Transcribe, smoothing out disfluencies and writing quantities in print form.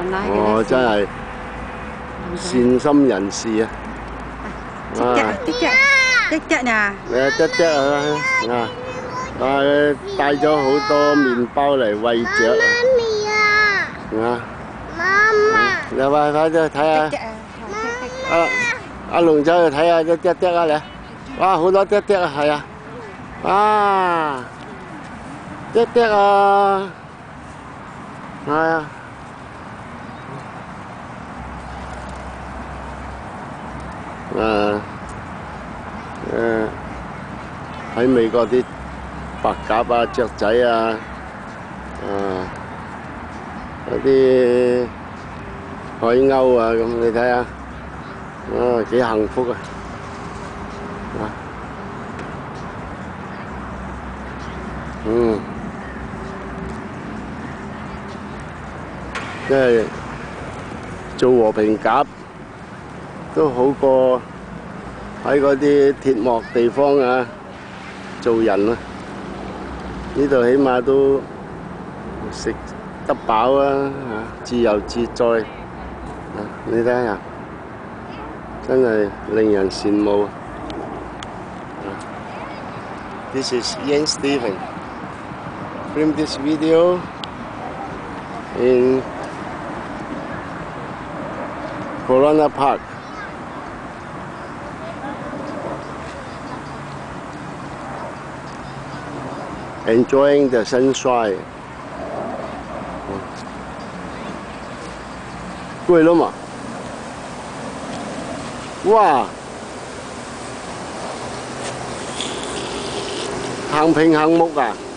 哦，真係善心人士啊！ 滴啊！ 滴滴啊！佢帶咗好多麵包嚟餵雀啊！你快啲去睇下。阿龍仔去睇下啲滴滴啊你！哇，好多滴滴啊，係啊！啊，滴滴啊！係啊！喺美國啲白鴿啊、雀仔啊，嗰啲海鷗啊，咁你睇下，幾幸福啊！即係做和平鴿都好過喺嗰啲鐵幕地方啊做人啊！呢度起碼都食得飽啊，自由自在你睇下，真係令人羨慕。This is Ian Stephen. Film this video in Corona Park. Enjoying the sunshine. 攰了嘛？哇！行平行木啊！